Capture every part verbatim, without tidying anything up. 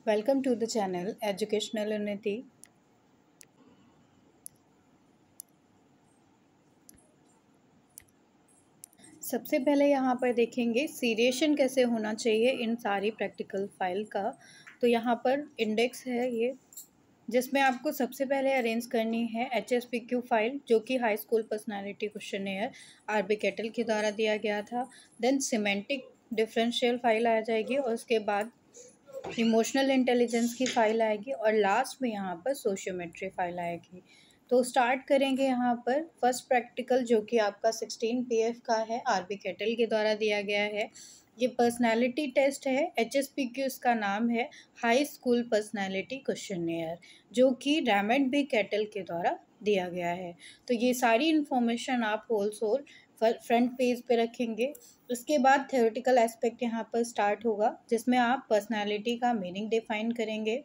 Welcome to the channel Educational Unity. सबसे पहले यहाँ पर देखेंगे सीरिएशन कैसे होना चाहिए इन सारी प्रैक्टिकल फाइल का। तो यहाँ पर इंडेक्स है ये, जिसमें आपको सबसे पहले अरेंज करनी है H S P Q file, जो कि high school personality questionnaire R B Cattell के द्वारा दिया गया था। देन सिमेंटिक डिफरेंशियल फाइल आ जाएगी और उसके बाद इमोशनल इंटेलिजेंस की फ़ाइल आएगी और लास्ट में यहाँ पर सोशियोमेट्री फाइल आएगी। तो स्टार्ट करेंगे यहाँ पर फर्स्ट प्रैक्टिकल, जो कि आपका सिक्सटीन पी एफ का है, आरबी कैटल के द्वारा दिया गया है। ये पर्सनालिटी टेस्ट है, एच एस पी क्यू इसका नाम है, हाई स्कूल पर्सनालिटी क्वेश्चनेयर, जो कि रैमंड बी कैटल के द्वारा दिया गया है। तो ये सारी इन्फॉर्मेशन आप होल सोल फ्रंट पेज पे रखेंगे। उसके बाद थ्योरेटिकल एस्पेक्ट यहाँ पर स्टार्ट होगा, जिसमें आप पर्सनालिटी का मीनिंग डिफाइन करेंगे।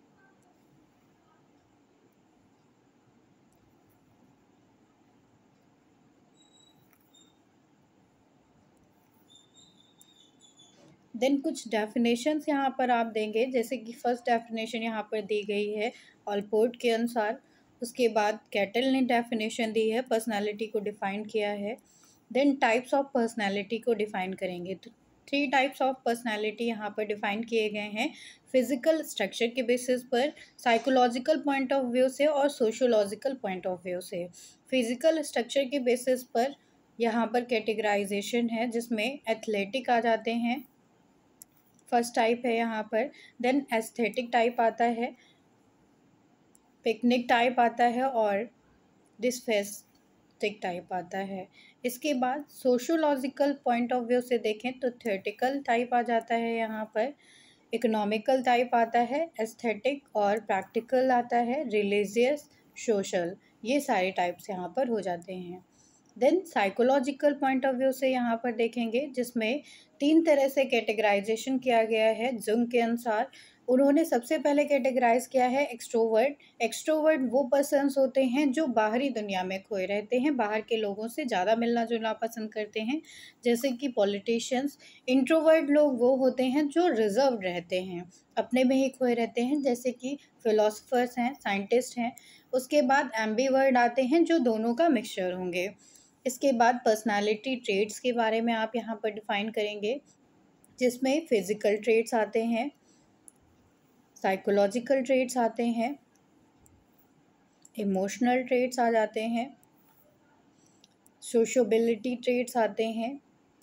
देन कुछ डेफिनेशंस यहाँ पर आप देंगे, जैसे कि फर्स्ट डेफिनेशन यहाँ पर दी गई है ऑलपोर्ट के अनुसार। उसके बाद कैटल ने डेफिनेशन दी है, पर्सनालिटी को डिफाइन किया है। देन टाइप्स ऑफ पर्सनालिटी को डिफाइन करेंगे। तो थ्री टाइप्स ऑफ पर्सनालिटी यहाँ पर डिफाइन किए गए हैं, फिजिकल स्ट्रक्चर के बेसिस पर, साइकोलॉजिकल पॉइंट ऑफ व्यू से और सोशोलॉजिकल पॉइंट ऑफ व्यू से। फिजिकल स्ट्रक्चर के बेसिस पर यहाँ पर कैटेगराइजेशन है, जिसमें एथलेटिक आ जाते हैं, फर्स्ट टाइप है यहाँ पर। देन एस्थेटिक टाइप आता है, पिकनिक टाइप आता है और डिस्फेस्टिक टाइप आता है। इसके बाद सोशोलॉजिकल पॉइंट ऑफ व्यू से देखें तो थ्योरेटिकल टाइप आ जाता है यहाँ पर, इकोनॉमिकल टाइप आता है, एस्थेटिक और प्रैक्टिकल आता है, रिलीजियस, सोशल, ये सारे टाइप्स यहाँ पर हो जाते हैं। Then psychological point of view से यहाँ पर देखेंगे, जिसमें तीन तरह से कैटेगराइजेशन किया गया है जुंग के अनुसार। उन्होंने सबसे पहले कैटेगराइज किया है एक्सट्रोवर्ट। एक्सट्रोवर्ट वो पर्सन्स होते हैं जो बाहरी दुनिया में खोए रहते हैं, बाहर के लोगों से ज़्यादा मिलना जुलना पसंद करते हैं, जैसे कि पॉलिटिशियंस। इंट्रोवर्ट लोग वो होते हैं जो रिजर्व रहते हैं, अपने में ही खोए रहते हैं, जैसे कि फिलोसफर्स हैं, साइंटिस्ट हैं। उसके बाद एम्बीवर्ट आते हैं, जो दोनों का मिक्सचर होंगे। इसके बाद पर्सनालिटी ट्रेट्स के बारे में आप यहाँ पर डिफाइन करेंगे, जिसमें फिजिकल ट्रेट्स आते हैं, साइकोलॉजिकल ट्रेट्स आते हैं, इमोशनल ट्रेट्स आ जाते हैं, सोशोबिलिटी ट्रेट्स आते हैं।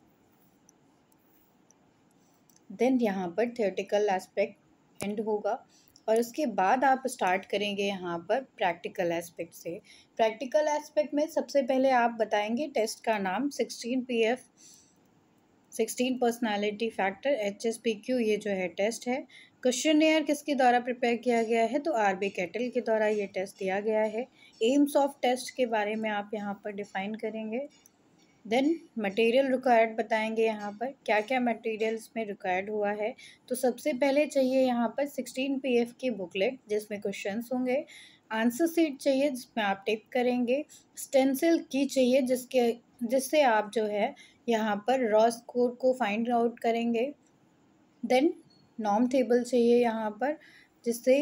देन यहाँ पर थ्योरेटिकल एस्पेक्ट एंड होगा और उसके बाद आप स्टार्ट करेंगे यहाँ पर प्रैक्टिकल एस्पेक्ट से। प्रैक्टिकल एस्पेक्ट में सबसे पहले आप बताएंगे टेस्ट का नाम, sixteen P F sixteen personality factor H S P Q, ये जो है टेस्ट है। क्वेश्चनेयर किसके द्वारा प्रिपेयर किया गया है, तो आर बी कैटल के द्वारा ये टेस्ट दिया गया है। एम्स ऑफ टेस्ट के बारे में आप यहाँ पर डिफाइन करेंगे। देन मटेरियल रिक्वायर्ड बताएंगे, यहाँ पर क्या क्या मटेरियल्स में रिक्वायर्ड हुआ है। तो सबसे पहले चाहिए यहाँ पर सिक्सटीन पी एफ की बुकलेट, जिसमें क्वेश्चंस होंगे। आंसर सीट चाहिए, जिसमें आप टिक करेंगे। स्टेंसिल की चाहिए, जिसके जिससे आप जो है यहाँ पर रॉ स्कोर को फाइंड आउट करेंगे। देन नॉर्म टेबल चाहिए यहाँ पर, जिससे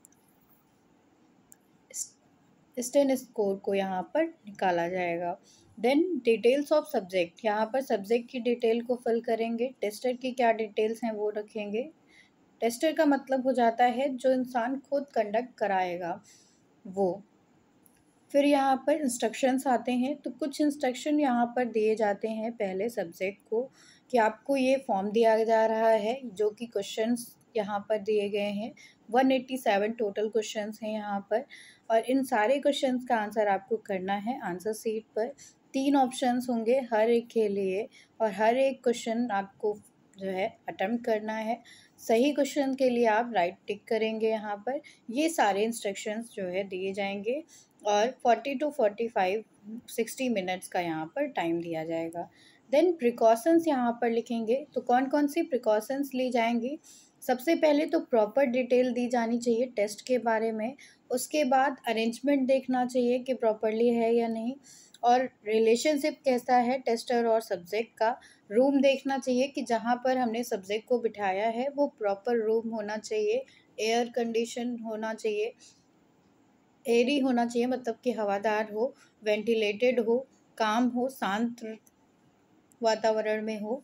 स्टेन स्कोर को यहाँ पर निकाला जाएगा। देन डिटेल्स ऑफ सब्जेक्ट, यहाँ पर सब्जेक्ट की डिटेल को फिल करेंगे। टेस्टर की क्या डिटेल्स हैं वो रखेंगे। टेस्टर का मतलब हो जाता है जो इंसान खुद कंडक्ट कराएगा वो। फिर यहाँ पर इंस्ट्रक्शंस आते हैं, तो कुछ इंस्ट्रक्शन यहाँ पर दिए जाते हैं पहले सब्जेक्ट को, कि आपको ये फॉर्म दिया जा रहा है, जो कि क्वेश्चंस यहाँ पर दिए गए हैं। One eighty seven total questions हैं यहाँ पर, और इन सारे क्वेश्चंस का आंसर आपको करना है आंसर सीट पर। तीन ऑप्शंस होंगे हर एक के लिए, और हर एक क्वेश्चन आपको जो है अटेम्प्ट करना है। सही क्वेश्चन के लिए आप राइट टिक करेंगे यहाँ पर। ये सारे इंस्ट्रक्शंस जो है दिए जाएंगे, और forty to forty five sixty minutes का यहाँ पर टाइम दिया जाएगा। देन प्रिकॉशंस यहाँ पर लिखेंगे, तो कौन कौन सी प्रिकॉशंस ली जाएंगी। सबसे पहले तो प्रॉपर डिटेल दी जानी चाहिए टेस्ट के बारे में। उसके बाद अरेंजमेंट देखना चाहिए कि प्रॉपरली है या नहीं। और रिलेशनशिप कैसा है टेस्टर और सब्जेक्ट का। रूम देखना चाहिए कि जहाँ पर हमने सब्जेक्ट को बिठाया है वो प्रॉपर रूम होना चाहिए, एयर कंडीशन होना चाहिए, एयरी होना चाहिए, मतलब कि हवादार हो, वेंटिलेटेड हो, काम हो, शांत वातावरण में हो।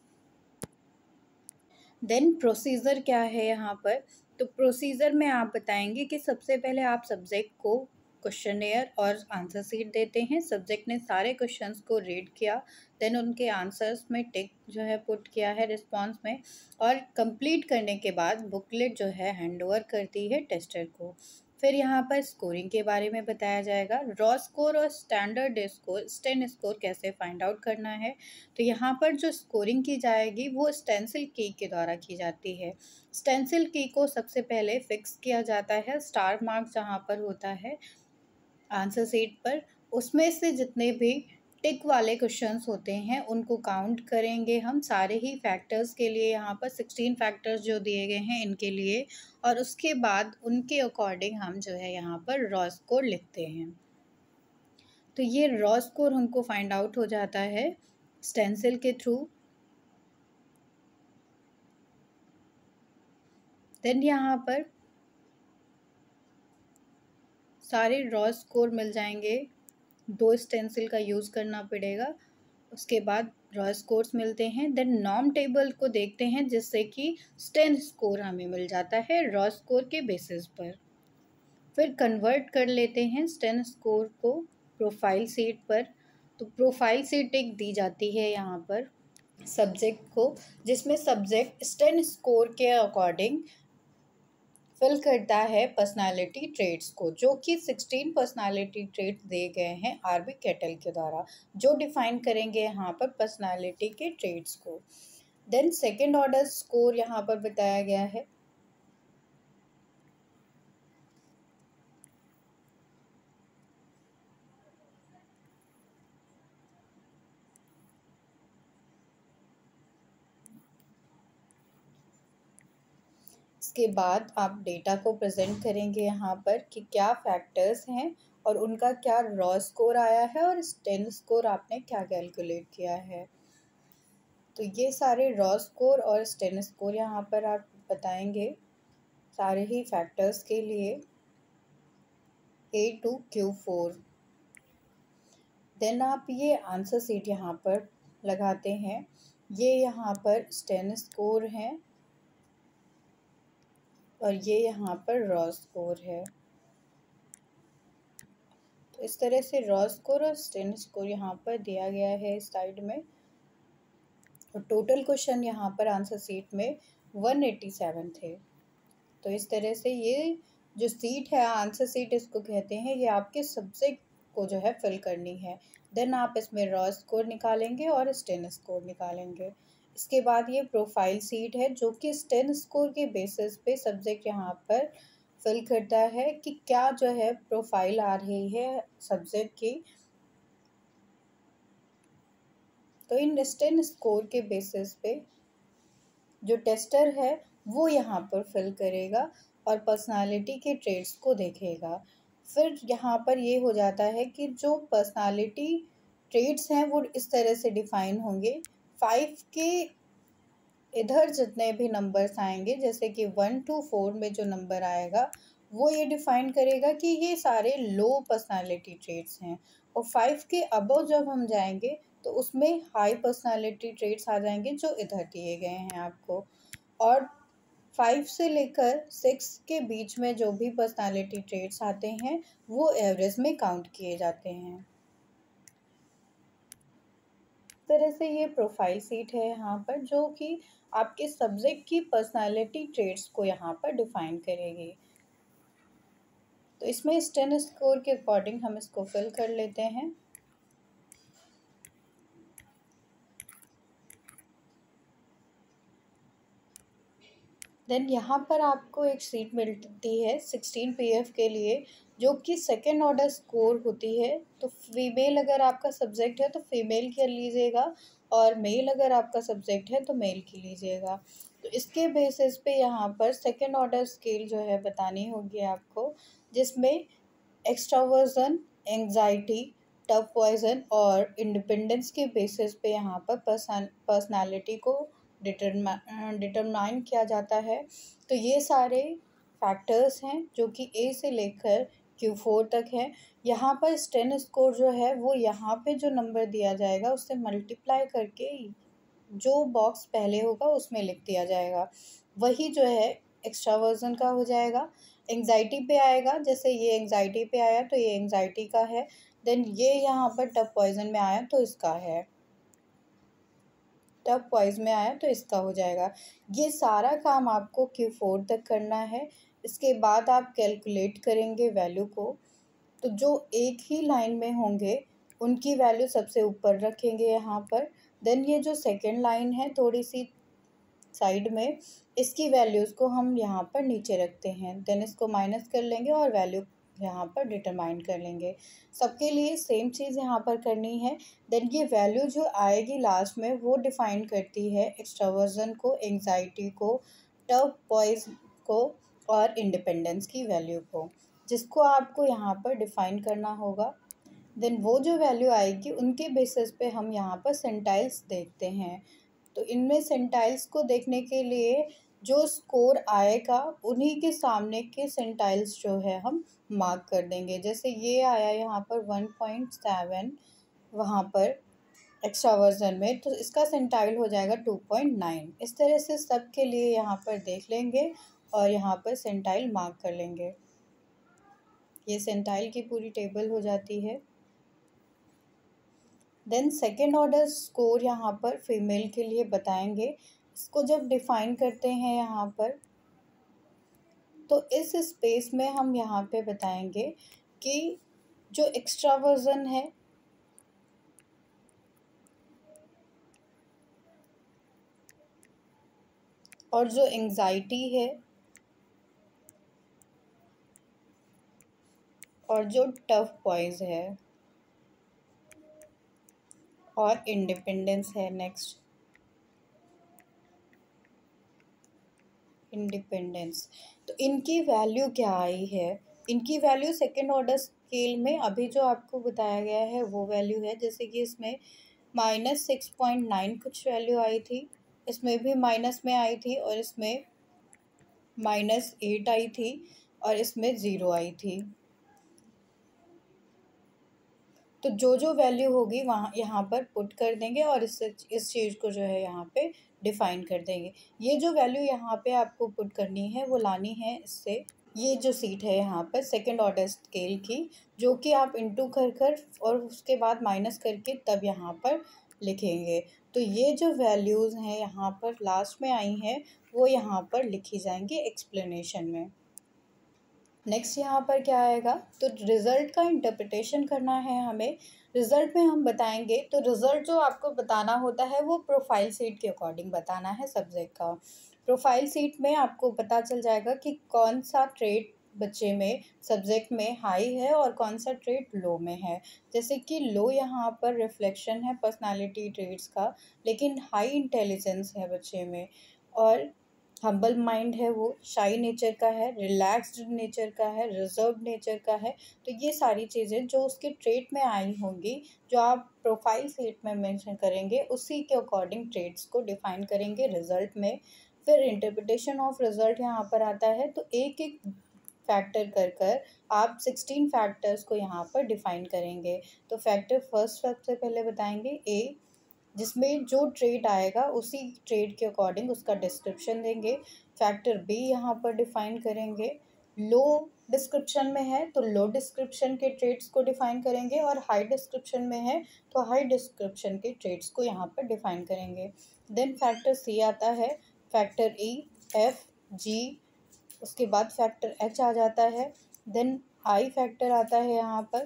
देन प्रोसीजर क्या है यहाँ पर, तो प्रोसीजर में आप बताएंगे कि सबसे पहले आप सब्जेक्ट को क्वेश्चनेयर और आंसर शीट देते हैं। सब्जेक्ट ने सारे क्वेश्चंस को रीड किया, देन उनके आंसर्स में टिक जो है पुट किया है रिस्पांस में, और कंप्लीट करने के बाद बुकलेट जो है हैंड ओवर करती है टेस्टर को। फिर यहाँ पर स्कोरिंग के बारे में बताया जाएगा, रॉ स्कोर और स्टैंडर्ड स्कोर, स्टेन स्कोर कैसे फाइंड आउट करना है। तो यहाँ पर जो स्कोरिंग की जाएगी वो स्टेंसिल की के द्वारा की जाती है। स्टेंसिल की को सबसे पहले फिक्स किया जाता है, स्टार मार्क जहाँ पर होता है आंसर शीट पर, उसमें से जितने भी टिक वाले क्वेश्चंस होते हैं उनको काउंट करेंगे हम सारे ही फैक्टर्स के लिए, यहाँ पर सिक्सटीन फैक्टर्स जो दिए गए हैं इनके लिए, और उसके बाद उनके अकॉर्डिंग हम जो है यहाँ पर रॉ स्कोर लिखते हैं। तो ये रॉ स्कोर हमको फाइंड आउट हो जाता है स्टेंसिल के थ्रू। देन यहाँ पर सारे रॉ स्कोर मिल जाएंगे, दो स्टेंसिल का यूज़ करना पड़ेगा, उसके बाद रॉ स्कोर्स मिलते हैं। देन नॉर्म टेबल को देखते हैं जिससे कि स्टेन स्कोर हमें मिल जाता है रॉ स्कोर के बेसिस पर। फिर कन्वर्ट कर लेते हैं स्टेन स्कोर को प्रोफाइल शीट पर। तो प्रोफाइल शीट एक दी जाती है यहाँ पर सब्जेक्ट को, जिसमें सब्जेक्ट स्टेन स्कोर के अकॉर्डिंग फिल करता है पर्सनालिटी ट्रेट्स को, जो कि सिक्सटीन पर्सनालिटी ट्रेट्स दिए गए हैं आरबी कैटल के द्वारा, जो डिफाइन करेंगे यहाँ पर पर्सनालिटी के ट्रेट्स को। देन सेकेंड ऑर्डर स्कोर यहाँ पर बताया गया है। इसके बाद आप डेटा को प्रेजेंट करेंगे यहाँ पर कि क्या फैक्टर्स हैं और उनका क्या रॉ स्कोर आया है और स्टेन स्कोर आपने क्या कैलकुलेट किया है। तो ये सारे रॉ स्कोर और स्टेन स्कोर यहाँ पर आप बताएंगे सारे ही फैक्टर्स के लिए A to Q four. Then आप ये आंसर शीट यहाँ पर लगाते हैं, ये यहाँ पर स्टेन स्कोर है और ये यहाँ पर रॉ स्कोर है। तो इस तरह से रॉ स्कोर और स्टेन स्कोर यहाँ पर दिया गया है इस साइड में, और टोटल क्वेश्चन यहाँ पर आंसर शीट में वन एटी सेवन थे। तो इस तरह से ये जो सीट है आंसर शीट इसको कहते हैं, ये आपके सब्जेक्ट को जो है फिल करनी है। देन आप इसमें रॉ स्कोर निकालेंगे और स्टेन स्कोर निकालेंगे। इसके बाद ये प्रोफाइल सीट है जो कि स्टेन स्कोर के बेसिस पे सब्जेक्ट यहाँ पर फिल करता है कि क्या जो है प्रोफाइल आ रही है सब्जेक्ट की। तो इन स्टेन स्कोर के बेसिस पे जो टेस्टर है वो यहाँ पर फिल करेगा और पर्सनालिटी के ट्रेड्स को देखेगा। फिर यहाँ पर ये हो जाता है कि जो पर्सनालिटी ट्रेड्स हैं वो इस तरह से डिफाइन होंगे, फाइव के इधर जितने भी नंबर्स आएंगे जैसे कि वन टू फोर में जो नंबर आएगा वो ये डिफाइन करेगा कि ये सारे लो पर्सनालिटी ट्रेड्स हैं, और फाइव के अबव जब हम जाएंगे तो उसमें हाई पर्सनालिटी ट्रेड्स आ जाएंगे जो इधर दिए गए हैं आपको। और फाइव से लेकर सिक्स के बीच में जो भी पर्सनालिटी ट्रेड्स आते हैं वो एवरेज में काउंट किए जाते हैं। इस तरह से ये प्रोफाइल सीट है यहाँ पर जो कि आपके सब्जेक्ट की पर्सनालिटी ट्रेड्स को यहाँ पर डिफाइन करेगी। तो इसमें स्टेन स्कोर के अकॉर्डिंग हम इसको फिल कर लेते हैं। देन यहाँ पर आपको एक सीट मिलती है सिक्सटीन पी एफ के लिए जो कि सेकेंड ऑर्डर स्कोर होती है। तो फीमेल अगर आपका सब्जेक्ट है तो फीमेल की लीजिएगा, और मेल अगर आपका सब्जेक्ट है तो मेल की लीजिएगा। तो इसके बेसिस पे यहाँ पर सेकेंड ऑर्डर स्केल जो है बतानी होगी आपको, जिसमें एक्सट्रावर्जन, एंग्जाइटी, टफ पॉइजन और इंडिपेंडेंस के बेसिस पे यहाँ पर पर्सन पर्सनालिटी को डिटरमाइन डिटरमाइन किया जाता है। तो ये सारे फैक्टर्स हैं जो कि ए से लेकर क्यू फोर तक है। यहाँ पर स्टेन स्कोर जो है वो यहाँ पे जो नंबर दिया जाएगा उससे मल्टीप्लाई करके जो बॉक्स पहले होगा उसमें लिख दिया जाएगा, वही जो है एक्स्ट्रावर्जन का हो जाएगा। एंग्जाइटी पे आएगा, जैसे ये एंग्जाइटी पे आया तो ये एंग्जाइटी का है। देन ये यहाँ पर टफ पॉइजन में आया तो इसका है, टफ पॉइजन में आया तो इसका हो जाएगा। ये सारा काम आपको क्यू फोर तक करना है। इसके बाद आप कैलकुलेट करेंगे वैल्यू को, तो जो एक ही लाइन में होंगे उनकी वैल्यू सबसे ऊपर रखेंगे यहाँ पर। देन ये जो सेकेंड लाइन है थोड़ी सी साइड में, इसकी वैल्यूज़ को हम यहाँ पर नीचे रखते हैं। देन इसको माइनस कर लेंगे और वैल्यू यहाँ पर डिटरमाइन कर लेंगे। सबके लिए सेम चीज़ यहाँ पर करनी है। देन ये वैल्यू जो आएगी लास्ट में वो डिफ़ाइन करती है एक्स्ट्रावर्जन को, एंग्जाइटी को, टफ पॉइज को और इंडिपेंडेंस की वैल्यू को, जिसको आपको यहाँ पर डिफ़ाइन करना होगा। देन वो जो वैल्यू आएगी उनके बेसिस पे हम यहाँ पर सेंटाइल्स देखते हैं। तो इनमें सेंटाइल्स को देखने के लिए जो स्कोर आएगा उन्हीं के सामने के सेंटाइल्स जो है हम मार्क कर देंगे। जैसे ये आया यहाँ पर वन पॉइंट सेवन वहाँ पर एक्स्ट्रावर्जन में, तो इसका सेंटाइल हो जाएगा टू पॉइंट नाइन। इस तरह से सब के लिए यहाँ पर देख लेंगे और यहाँ पर सेंटाइल मार्क कर लेंगे। ये सेंटाइल की पूरी टेबल हो जाती है। देन सेकेंड ऑर्डर स्कोर यहाँ पर फीमेल के लिए बताएंगे। इसको जब डिफाइन करते हैं यहाँ पर, तो इस स्पेस में हम यहाँ पे बताएंगे कि जो एक्स्ट्रावर्जन है और जो एंग्जाइटी है और जो टफ पॉइज है और इंडिपेंडेंस है, नेक्स्ट इंडिपेंडेंस, तो इनकी वैल्यू क्या आई है। इनकी वैल्यू सेकेंड ऑर्डर स्केल में अभी जो आपको बताया गया है वो वैल्यू है। जैसे कि इसमें माइनस सिक्स पॉइंट नाइन कुछ वैल्यू आई थी, इसमें भी माइनस में आई थी और इसमें माइनस एट आई थी और इसमें ज़ीरो आई थी। तो जो जो वैल्यू होगी वहाँ यहाँ पर पुट कर देंगे और इस इस चीज़ को जो है यहाँ पे डिफ़ाइन कर देंगे। ये जो वैल्यू यहाँ पे आपको पुट करनी है वो लानी है इससे, ये जो सीट है यहाँ पर सेकंड ऑर्डर स्केल की, जो कि आप इंटू कर कर और उसके बाद माइनस करके तब यहाँ पर लिखेंगे। तो ये जो वैल्यूज़ हैं यहाँ पर लास्ट में आई हैं वो यहाँ पर लिखी जाएंगी एक्सप्लेनेशन में। नेक्स्ट यहाँ पर क्या आएगा, तो रिज़ल्ट का इंटरप्रिटेशन करना है हमें। रिज़ल्ट में हम बताएंगे, तो रिज़ल्ट जो आपको बताना होता है वो प्रोफाइल सीट के अकॉर्डिंग बताना है सब्जेक्ट का। प्रोफाइल सीट में आपको पता चल जाएगा कि कौन सा ट्रेड बच्चे में सब्जेक्ट में हाई है और कौन सा ट्रेड लो में है। जैसे कि लो यहाँ पर रिफ्लेक्शन है पर्सनालिटी ट्रेड्स का, लेकिन हाई इंटेलिजेंस है बच्चे में, और हम्बल माइंड है, वो शाई नेचर का है, रिलैक्स्ड नेचर का है, रिजर्व नेचर का है। तो ये सारी चीज़ें जो उसके ट्रेट में आई होंगी, जो आप प्रोफाइल सीट में मेंशन करेंगे, उसी के अकॉर्डिंग ट्रेड्स को डिफाइन करेंगे रिजल्ट में। फिर इंटरप्रिटेशन ऑफ रिजल्ट यहाँ पर आता है। तो एक एक फैक्टर कर कर आप सिक्सटीन फैक्टर्स को यहाँ पर डिफाइन करेंगे। तो फैक्टर फर्स्ट सबसे पहले बताएंगे ए, जिसमें जो ट्रेड आएगा उसी ट्रेड के अकॉर्डिंग उसका डिस्क्रिप्शन देंगे। फैक्टर बी यहाँ पर डिफाइन करेंगे। लो डिस्क्रिप्शन में है तो लो डिस्क्रिप्शन के ट्रेड्स को डिफाइन करेंगे, और हाई डिस्क्रिप्शन में है तो हाई डिस्क्रिप्शन के ट्रेड्स को यहाँ पर डिफाइन करेंगे। देन फैक्टर सी आता है, फैक्टर ई, एफ, जी, उसके बाद फैक्टर एच आ जाता है। देन आई फैक्टर आता है यहाँ पर।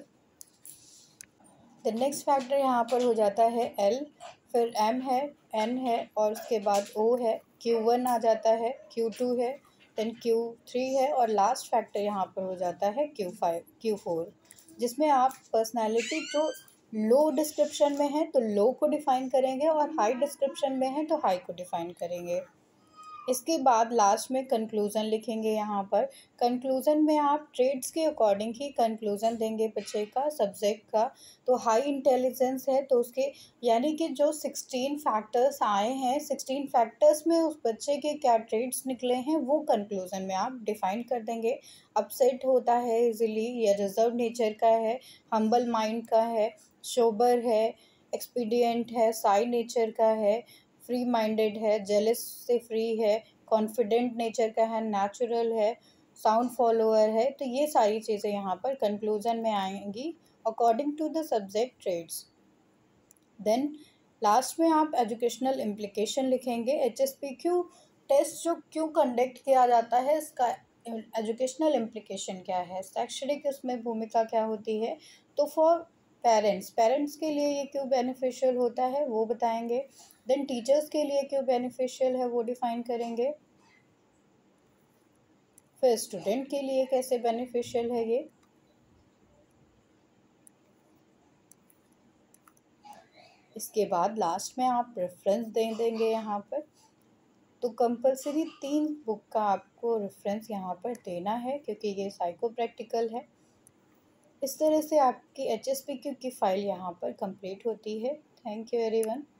देन नेक्स्ट फैक्टर यहाँ पर हो जाता है एल, फिर एम है, एन है और उसके बाद ओ है, क्यू वन आ जाता है, क्यू टू है, देन क्यू थ्री है और लास्ट फैक्टर यहाँ पर हो जाता है क्यू फाइव क्यू फोर, जिसमें आप पर्सनालिटी जो लो डिस्क्रिप्शन में है तो लो को डिफ़ाइन करेंगे और हाई डिस्क्रिप्शन में है तो हाई को डिफ़ाइन करेंगे। इसके बाद लास्ट में कंक्लूज़न लिखेंगे यहाँ पर। कंक्लूज़न में आप ट्रेड्स के अकॉर्डिंग ही कंक्लूज़न देंगे बच्चे का, सब्जेक्ट का। तो हाई इंटेलिजेंस है तो उसके यानी कि जो सिक्सटीन फैक्टर्स आए हैं, सिक्सटीन फैक्टर्स में उस बच्चे के क्या ट्रेड्स निकले हैं वो कंक्लूज़न में आप डिफ़ाइन कर देंगे। अपसेट होता है इजीली, या रिजर्व नेचर का है, हम्बल माइंड का है, सोबर है, एक्सपीडिएंट है, साई नेचर का है, फ्री माइंडेड है, जेलस से फ्री है, कॉन्फिडेंट नेचर का है, नेचुरल है, साउंड फॉलोअर है। तो ये सारी चीज़ें यहाँ पर कंक्लूजन में आएंगी according to the subject traits. Then last में आप एजुकेशनल इम्प्लीकेशन लिखेंगे। H S P Q test जो क्यों कंडक्ट किया जाता है, इसका एजुकेशनल इम्प्लीकेशन क्या है, शैक्षणिक इसमें भूमिका क्या होती है। तो फॉर पेरेंट्स पेरेंट्स के लिए ये क्यों बेनिफिशियल होता है वो बताएंगे। देन टीचर्स के लिए क्यों बेनिफिशियल है वो डिफाइन करेंगे। फिर स्टूडेंट के लिए कैसे बेनिफिशियल है ये। इसके बाद लास्ट में आप रेफरेंस दे देंगे यहाँ पर। तो कंपलसरी तीन बुक का आपको रेफरेंस यहाँ पर देना है क्योंकि ये साइको प्रैक्टिकल है। इस तरह से आपकी एच एस पी क्यू की फ़ाइल यहाँ पर कंप्लीट होती है। Thank you everyone.